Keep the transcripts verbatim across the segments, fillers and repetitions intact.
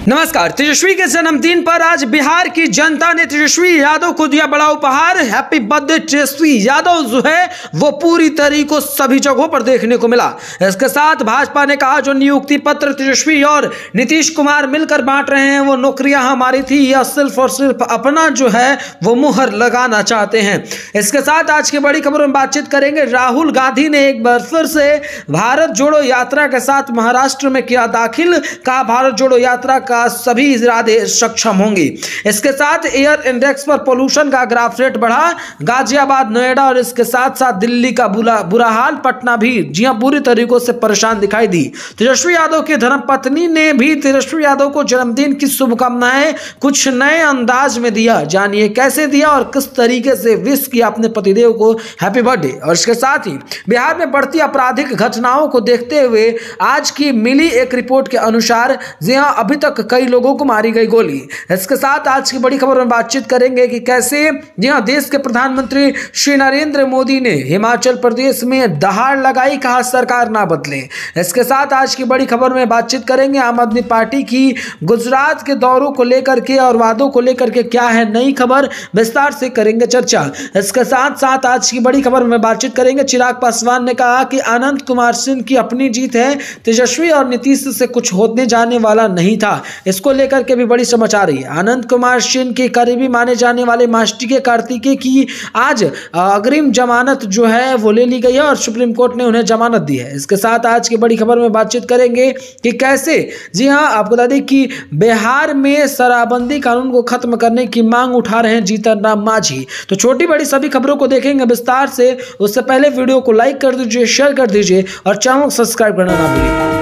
नमस्कार। तेजस्वी के जन्मदिन पर आज बिहार की जनता ने तेजस्वी यादव को दिया बड़ा उपहार। हैप्पी बर्थडे तेजस्वी यादव जो है वो पूरी तरीकों सभी जगहों पर देखने को मिला। इसके साथ भाजपा ने कहा जो नियुक्ति पत्र तेजस्वी और नीतीश कुमार मिलकर बांट रहे हैं वो नौकरियां हमारी थी, या सिर्फ और सिर्फ अपना जो है वो मुहर लगाना चाहते हैं। इसके साथ आज की बड़ी खबरों में बातचीत करेंगे। राहुल गांधी ने एक बार फिर से भारत जोड़ो यात्रा के साथ महाराष्ट्र में किया दाखिल। कहा भारत जोड़ो यात्रा का सभी इरादे सक्षम होंगे। इसके साथ एयर इंडेक्स पर पोल्यूशन का ग्राफ रेट बढ़ा। गाजियाबाद, नोएडा और इसके साथ साथ दिल्ली का बुरा बुरा हाल, पटना भी जी हां पूरी तरीकों से परेशान दिखाई दी। तेजस्वी यादव की धर्मपत्नी ने भी तेजस्वी यादव को जन्मदिन की शुभकामनाएं कुछ नए अंदाज में दिया। जानिए कैसे दिया और किस तरीके से विश किया अपने पतिदेव को हैप्पी बर्थडे। और इसके साथ ही बिहार में बढ़ती आपराधिक घटनाओं को देखते हुए आज की मिली एक रिपोर्ट के अनुसार जी हां अभी तक कई लोगों को मारी गई गोली। इसके साथ आज की बड़ी खबर में बातचीत करेंगे कि कैसे जी हां देश के प्रधानमंत्री श्री नरेंद्र मोदी ने हिमाचल प्रदेश में दहाड़ लगाई, कहा सरकार ना बदले। इसके साथ आज की बड़ी खबर में बातचीत करेंगे आम आदमी पार्टी की गुजरात के दौरों को लेकर के और वादों को लेकर के क्या है नई खबर, विस्तार से करेंगे चर्चा। इसके साथ साथ आज की बड़ी खबर में बातचीत करेंगे। चिराग पासवान ने कहा कि आनंद कुमार सिंह की अपनी जीत है, तेजस्वी और नीतीश से कुछ होने जाने वाला नहीं था। इसको लेकर के भी बड़ी समाचार रही है। आनंद कुमार सिंह के करीबी माने जाने वाले मास्टर कार्तिकेय की आज अग्रिम जमानत जो है वो ले ली गई है और सुप्रीम कोर्ट ने उन्हें जमानत दी है। इसके साथ आज की बड़ी खबर में बातचीत करेंगे कि कैसे जी हां आपको बता दें कि बिहार में शराबबंदी कानून को खत्म करने की मांग उठा रहे हैं जीतन राम मांझी। तो छोटी बड़ी सभी खबरों को देखेंगे विस्तार से। उससे पहले वीडियो को लाइक कर दीजिए, शेयर कर दीजिए और चैनल को सब्सक्राइब करना ना भूलिए।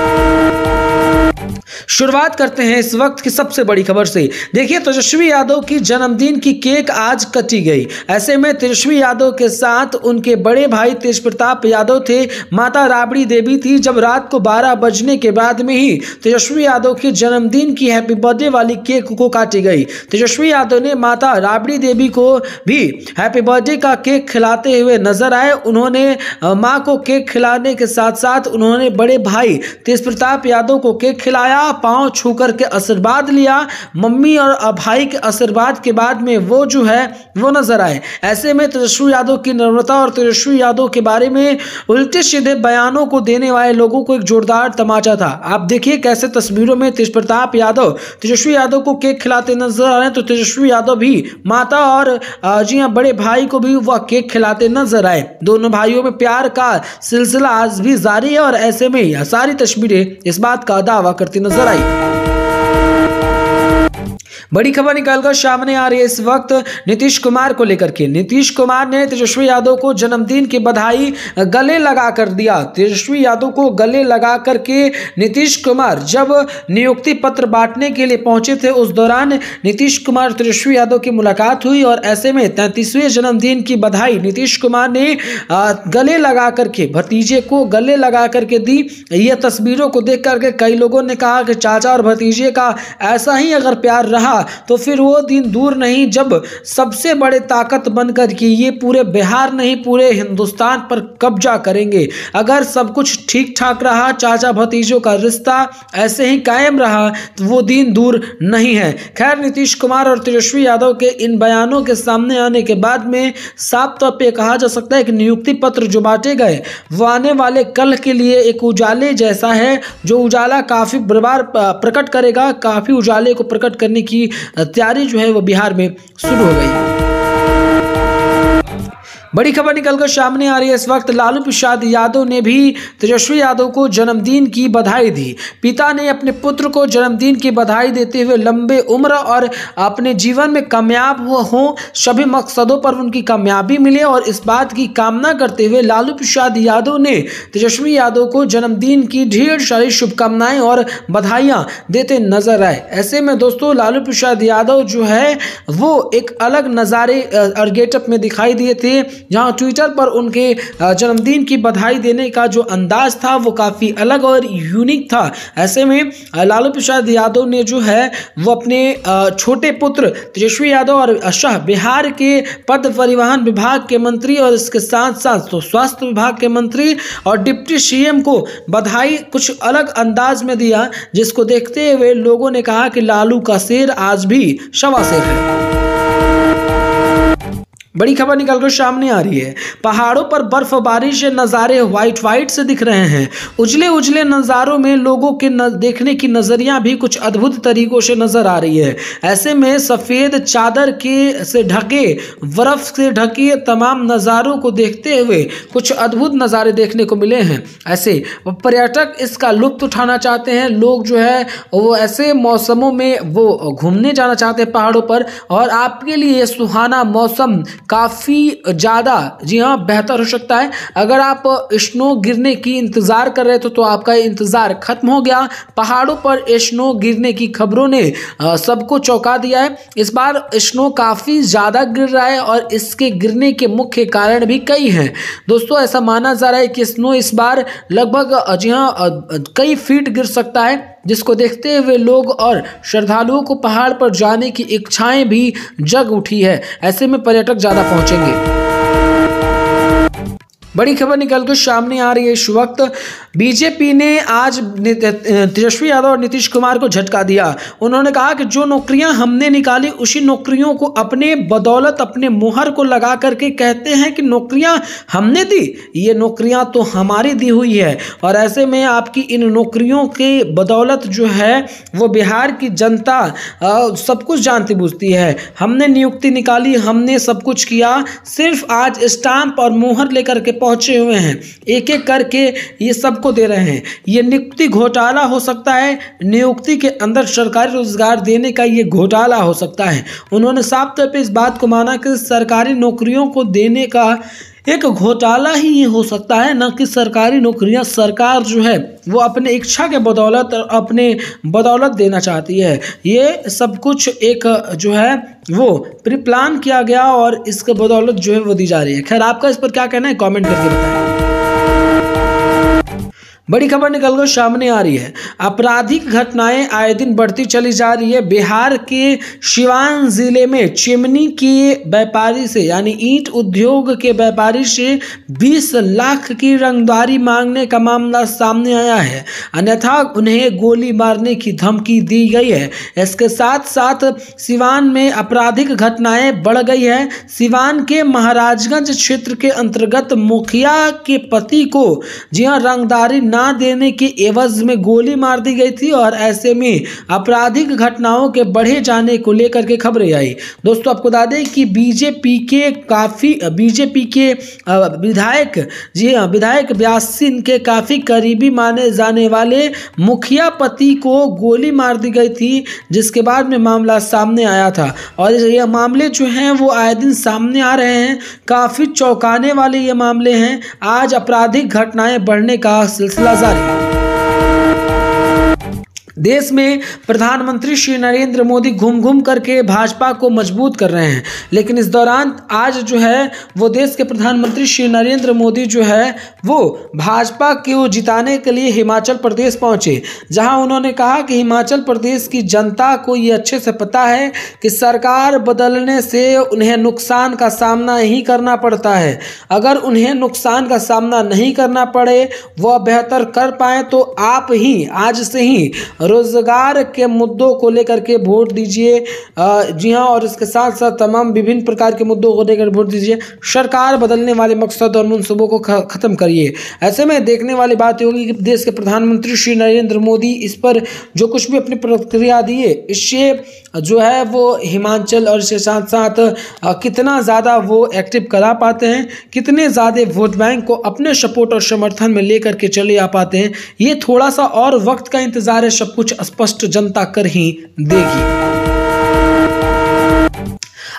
शुरुआत करते हैं इस वक्त की सबसे बड़ी खबर से। देखिए तेजस्वी यादव की जन्मदिन की केक आज कटी गई। ऐसे में तेजस्वी यादव के साथ उनके बड़े भाई तेज प्रताप यादव थे, माता राबड़ी देवी थी। जब रात को बारह बजने के बाद में ही तेजस्वी यादव के जन्मदिन की हैप्पी बर्थडे वाली केक को काटी गई। तेजस्वी यादव ने माता राबड़ी देवी को भी हैप्पी बर्थडे का केक खिलाते हुए नजर आए। उन्होंने मां को केक खिलाने के साथ साथ उन्होंने बड़े भाई तेज प्रताप यादव को केक खिलाया, पांव छू करके आशीर्वाद लिया। मम्मी और भाई के आशीर्वाद के बाद में वो जो है वो नजर आए। ऐसे में तेजस्वी यादव की नम्रता और तेजस्वी यादव के बारे में उल्टे सीधे बयानों को देने वाले लोगों को एक जोरदार तमाचा था। आप देखिए कैसे तस्वीरों में तेज प्रताप यादव तेजस्वी यादव को केक खिलाते नजर आ रहे हैं, तो तेजस्वी यादव भी माता और जी हाँ बड़े भाई को भी वह केक खिलाते नजर आए। दोनों भाइयों में प्यार का सिलसिला आज भी जारी है और ऐसे में यह सारी तस्वीरें इस बात का दावा करती नजर आई। बड़ी खबर निकलकर सामने आ रही है इस वक्त नीतीश कुमार को लेकर के। नीतीश कुमार ने तेजस्वी यादव को जन्मदिन की बधाई गले लगा कर दिया। तेजस्वी यादव को गले लगा करके नीतीश कुमार जब नियुक्ति पत्र बांटने के लिए पहुंचे थे उस दौरान नीतीश कुमार तेजस्वी यादव की मुलाकात हुई और ऐसे में तैंतीसवें जन्मदिन की बधाई नीतीश कुमार ने गले लगा करके भतीजे को गले लगा करके दी। ये तस्वीरों को देख करके कई लोगों ने कहा कि चाचा और भतीजे का ऐसा ही अगर प्यार रहा तो फिर वो दिन दूर नहीं जब सबसे बड़े ताकत बनकर के ये पूरे बिहार नहीं पूरे हिंदुस्तान पर कब्जा करेंगे। अगर सब कुछ ठीक ठाक रहा, चाचा भतीजों का रिश्ता ऐसे ही कायम रहा तो वो दिन दूर नहीं है। खैर नीतीश कुमार और तेजस्वी यादव के इन बयानों के सामने आने के बाद में साफ तौर पे कहा जा सकता है कि नियुक्ति पत्र जो बांटे गए वो आने वाले कल के लिए एक उजाले जैसा है, जो उजाला काफी बार प्रकट करेगा। काफी उजाले को प्रकट करने की तैयारी जो है वो बिहार में शुरू हो गई है। बड़ी खबर निकलकर सामने आ रही है इस वक्त। लालू प्रसाद यादव ने भी तेजस्वी यादव को जन्मदिन की बधाई दी। पिता ने अपने पुत्र को जन्मदिन की बधाई देते हुए लंबे उम्र और अपने जीवन में कामयाब हों, सभी मकसदों पर उनकी कामयाबी मिले और इस बात की कामना करते हुए लालू प्रसाद यादव ने तेजस्वी यादव को जन्मदिन की ढेर सारी शुभकामनाएं और बधाइयां देते नजर आए। ऐसे में दोस्तों लालू प्रसाद यादव जो है वो एक अलग नज़ारे और गेटअप में दिखाई दिए थे। जहां ट्विटर पर उनके जन्मदिन की बधाई देने का जो अंदाज था वो काफ़ी अलग और यूनिक था। ऐसे में लालू प्रसाद यादव ने जो है वो अपने छोटे पुत्र तेजस्वी यादव और शाह बिहार के पथ परिवहन विभाग के मंत्री और इसके साथ साथ तो स्वास्थ्य विभाग के मंत्री और डिप्टी सीएम को बधाई कुछ अलग अंदाज में दिया, जिसको देखते हुए लोगों ने कहा कि लालू का शेर आज भी शवा शेर है। बड़ी खबर निकलकर सामने आ रही है। पहाड़ों पर बर्फबारी से नज़ारे व्हाइट व्हाइट से दिख रहे हैं। उजले उजले नज़ारों में लोगों के न, देखने की नज़रियां भी कुछ अद्भुत तरीकों से नज़र आ रही है। ऐसे में सफ़ेद चादर के से ढके बर्फ से ढके तमाम नज़ारों को देखते हुए कुछ अद्भुत नज़ारे देखने को मिले हैं। ऐसे पर्यटक इसका लुत्फ़ उठाना चाहते हैं। लोग जो है वो ऐसे मौसमों में वो घूमने जाना चाहते हैं पहाड़ों पर, और आपके लिए सुहाना मौसम काफ़ी ज़्यादा जी हाँ बेहतर हो सकता है। अगर आप स्नो गिरने की इंतज़ार कर रहे थे तो आपका इंतज़ार खत्म हो गया। पहाड़ों पर स्नो गिरने की खबरों ने सबको चौंका दिया है। इस बार स्नो काफ़ी ज़्यादा गिर रहा है और इसके गिरने के मुख्य कारण भी कई हैं। दोस्तों, ऐसा माना जा रहा है कि स्नो इस बार लगभग जी हाँ कई फीट गिर सकता है, जिसको देखते हुए लोग और श्रद्धालुओं को पहाड़ पर जाने की इच्छाएं भी जग उठी है। ऐसे में पर्यटक ज़्यादा पहुंचेंगे। बड़ी खबर निकलकर सामने आ रही है इस वक्त। बीजेपी ने आज तेजस्वी यादव और नीतीश कुमार को झटका दिया। उन्होंने कहा कि जो नौकरियां हमने निकाली उसी नौकरियों को अपने बदौलत अपने मुहर को लगा करके कहते हैं कि नौकरियां हमने दी, ये नौकरियां तो हमारी दी हुई है। और ऐसे में आपकी इन नौकरियों के बदौलत जो है वो बिहार की जनता आ, सब कुछ जानती बूझती है। हमने नियुक्ति निकाली, हमने सब कुछ किया, सिर्फ आज स्टाम्प और मुहर लेकर के पहुंचे हुए हैं, एक एक करके ये सबको दे रहे हैं। ये नियुक्ति घोटाला हो सकता है, नियुक्ति के अंदर सरकारी रोजगार देने का ये घोटाला हो सकता है। उन्होंने साफ तौर पे इस बात को माना कि सरकारी नौकरियों को देने का एक घोटाला ही ये हो सकता है, न कि सरकारी नौकरियां सरकार जो है वो अपने इच्छा के बदौलत और अपने बदौलत देना चाहती है। ये सब कुछ एक जो है वो प्री प्लान किया गया और इसके बदौलत जो है वो दी जा रही है। खैर, आपका इस पर क्या कहना है कमेंट करके बताएं। बड़ी खबर निकलकर सामने आ रही है। आपराधिक घटनाएं आए दिन बढ़ती चली जा रही है। बिहार के सिवान जिले में चिमनी के व्यापारी से यानी ईंट उद्योग के व्यापारी से बीस लाख की रंगदारी मांगने का मामला सामने आया है, अन्यथा उन्हें गोली मारने की धमकी दी गई है। इसके साथ साथ सिवान में आपराधिक घटनाएं बढ़ गई है। सिवान के महाराजगंज क्षेत्र के अंतर्गत मुखिया के पति को जी हाँ रंगदारी ना देने के एवज में गोली मार दी गई थी और ऐसे में आपराधिक घटनाओं के बढ़े जाने को लेकर के खबरें आई। दोस्तों, आपको बता दें कि बीजेपी के काफ़ी बीजेपी के विधायक जी हाँ विधायक व्यासीन के काफ़ी करीबी माने जाने वाले मुखिया पति को गोली मार दी गई थी, जिसके बाद में मामला सामने आया था। और ये मामले जो हैं वो आए दिन सामने आ रहे हैं। काफ़ी चौंकाने वाले ये मामले हैं। आज आपराधिक घटनाएं बढ़ने का सिलसिला जारी। देश में प्रधानमंत्री श्री नरेंद्र मोदी घूम घूम करके भाजपा को मजबूत कर रहे हैं, लेकिन इस दौरान आज जो है वो देश के प्रधानमंत्री श्री नरेंद्र मोदी जो है वो भाजपा को जिताने के लिए हिमाचल प्रदेश पहुंचे, जहां उन्होंने कहा कि हिमाचल प्रदेश की जनता को ये अच्छे से पता है कि सरकार बदलने से उन्हें नुकसान का सामना ही करना पड़ता है। अगर उन्हें नुकसान का सामना नहीं करना पड़े, वह बेहतर कर पाए, तो आप ही आज से ही रोजगार के मुद्दों को लेकर के वोट दीजिए। जी हाँ, और इसके साथ साथ तमाम विभिन्न प्रकार के मुद्दों को लेकर वोट दीजिए। सरकार बदलने वाले मकसद और मनसूबों को खत्म करिए। ऐसे में देखने वाली बात होगी कि देश के प्रधानमंत्री श्री नरेंद्र मोदी इस पर जो कुछ भी अपनी प्रतिक्रिया दी है, इससे जो है वो हिमाचल और इसके साथ साथ कितना ज़्यादा वो एक्टिव करा पाते हैं, कितने ज़्यादा वोट बैंक को अपने सपोर्ट और समर्थन में लेकर के चले आ पाते हैं, ये थोड़ा सा और वक्त का इंतजार है। सब कुछ स्पष्ट जनता कर ही देगी।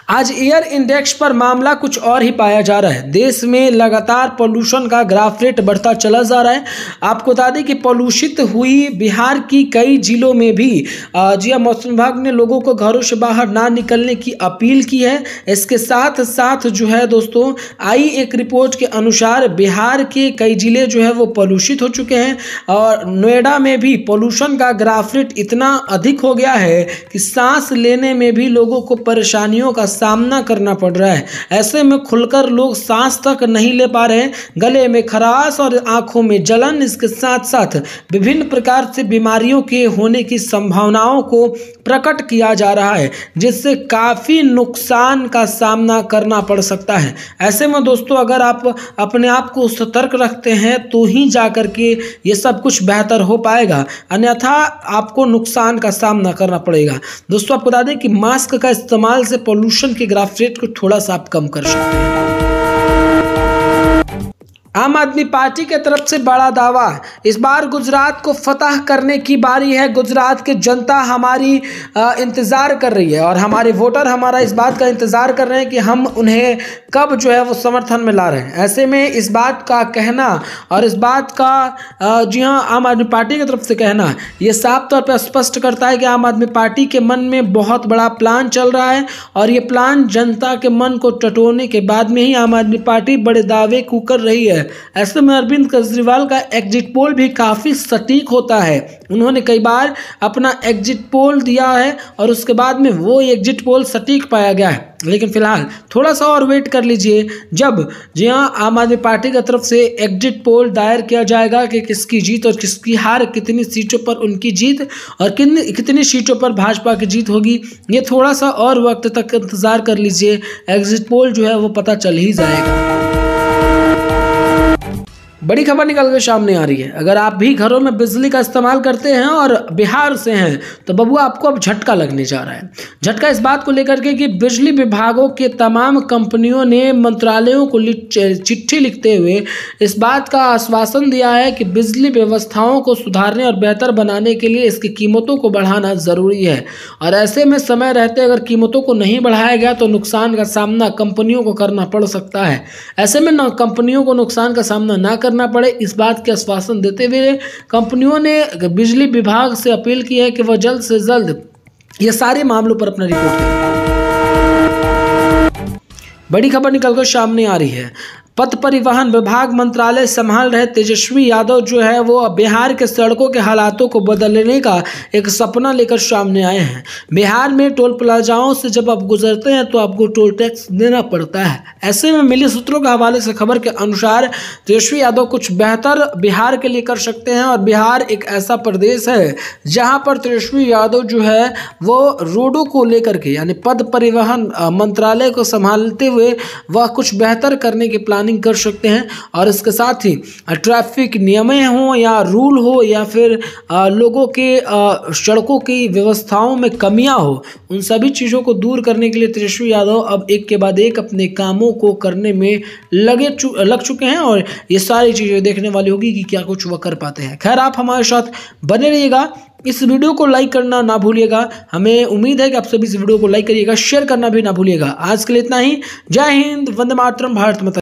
आज एयर इंडेक्स पर मामला कुछ और ही पाया जा रहा है। देश में लगातार पोल्यूशन का ग्राफ रेट बढ़ता चला जा रहा है। आपको बता दें कि पोल्यूशित हुई बिहार की कई जिलों में भी जी हाँ, मौसम विभाग ने लोगों को घरों से बाहर ना निकलने की अपील की है। इसके साथ साथ जो है दोस्तों, आई एक रिपोर्ट के अनुसार बिहार के कई जिले जो है वो पोल्यूशित हो चुके हैं और नोएडा में भी पोल्यूशन का ग्राफ रेट इतना अधिक हो गया है कि सांस लेने में भी लोगों को परेशानियों का सामना करना पड़ रहा है। ऐसे में खुलकर लोग सांस तक नहीं ले पा रहे हैं, गले में खराश और आंखों में जलन, इसके साथ साथ विभिन्न प्रकार से बीमारियों के होने की संभावनाओं को प्रकट किया जा रहा है, जिससे काफ़ी नुकसान का सामना करना पड़ सकता है। ऐसे में दोस्तों, अगर आप अपने आप को सतर्क रखते हैं तो ही जा कर के ये सब कुछ बेहतर हो पाएगा, अन्यथा आपको नुकसान का सामना करना पड़ेगा। दोस्तों, आपको बता दें कि मास्क का इस्तेमाल से पोल्यूशन के ग्राफ रेट को थोड़ा सा आप कम कर सकते हैं। आम आदमी पार्टी के तरफ से बड़ा दावा, इस बार गुजरात को फतह करने की बारी है। गुजरात की जनता हमारी इंतज़ार कर रही है और हमारे वोटर हमारा इस बात का इंतज़ार कर रहे हैं कि हम उन्हें कब जो है वो समर्थन में ला रहे हैं। ऐसे में इस बात का कहना और इस बात का जी हाँ आम आदमी पार्टी की तरफ से कहना, ये साफ तौर पर स्पष्ट करता है कि आम आदमी पार्टी के मन में बहुत बड़ा प्लान चल रहा है और ये प्लान जनता के मन को टटोलने के बाद में ही आम आदमी पार्टी बड़े दावे को कर रही है। ऐसे में अरविंद केजरीवाल का एग्जिट पोल भी काफ़ी सटीक होता है। उन्होंने कई बार अपना एग्जिट पोल दिया है और उसके बाद में वो एग्जिट पोल सटीक पाया गया है। लेकिन फिलहाल थोड़ा सा और वेट कर लीजिए, जब जी हाँ आम आदमी पार्टी की तरफ से एग्जिट पोल दायर किया जाएगा कि किसकी जीत और किसकी हार, कितनी सीटों पर उनकी जीत और कितनी कितनी सीटों पर भाजपा की जीत होगी। ये थोड़ा सा और वक्त तक इंतज़ार कर लीजिए, एग्जिट पोल जो है वो पता चल ही जाएगा। बड़ी खबर निकल के सामने आ रही है। अगर आप भी घरों में बिजली का इस्तेमाल करते हैं और बिहार से हैं तो बबुआ आपको अब झटका लगने जा रहा है। झटका इस बात को लेकर के कि बिजली विभागों के तमाम कंपनियों ने मंत्रालयों को चिट्ठी लिखते हुए इस बात का आश्वासन दिया है कि बिजली व्यवस्थाओं को सुधारने और बेहतर बनाने के लिए इसकी कीमतों को बढ़ाना ज़रूरी है और ऐसे में समय रहते अगर कीमतों को नहीं बढ़ाया गया तो नुकसान का सामना कंपनियों को करना पड़ सकता है। ऐसे में न कंपनियों को नुकसान का सामना ना करना पड़े, इस बात के आश्वासन देते हुए कंपनियों ने बिजली विभाग से अपील की है कि वह जल्द से जल्द ये सारे मामलों पर अपना रिपोर्ट करें। बड़ी खबर निकलकर सामने आ रही है। पथ परिवहन विभाग मंत्रालय संभाल रहे तेजस्वी यादव जो है वो बिहार के सड़कों के हालातों को बदलने का एक सपना लेकर सामने आए हैं। बिहार में टोल प्लाजाओं से जब आप गुजरते हैं तो आपको टोल टैक्स देना पड़ता है। ऐसे में मिली सूत्रों के हवाले से खबर के अनुसार तेजस्वी यादव कुछ बेहतर बिहार के लिए कर सकते हैं और बिहार एक ऐसा प्रदेश है जहाँ पर तेजस्वी यादव जो है वो रोडों को लेकर के यानी पथ परिवहन मंत्रालय को संभालते हुए वह कुछ बेहतर करने की प्लान कर सकते हैं और इसके साथ ही ट्रैफिक नियम हो या रूल हो या फिर आ, लोगों के आ, सड़कों की व्यवस्थाओं में कमियां हो, उन सभी चीज़ों को दूर करने के लिए तेजस्वी यादव अब एक के बाद एक अपने कामों को करने में लगे चु, लग चुके हैं और ये सारी चीज़ें देखने वाली होगी कि क्या कुछ वह कर पाते हैं। खैर, आप हमारे साथ बने रहिएगा, इस वीडियो को लाइक करना ना भूलिएगा। हमें उम्मीद है कि आप सभी इस वीडियो को लाइक करिएगा, शेयर करना भी ना भूलिएगा। आज के लिए इतना ही। जय हिंद, वंदे मातरम, भारत माता।